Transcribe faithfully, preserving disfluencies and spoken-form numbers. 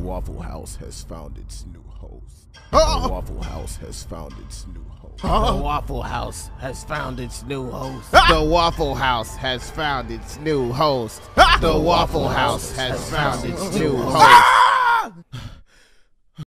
Waffle House has found its new host. Oh. The Waffle House has found its new host. Oh. The Waffle House has found its new host. The Waffle House has found its new host. The Waffle House has found its new host.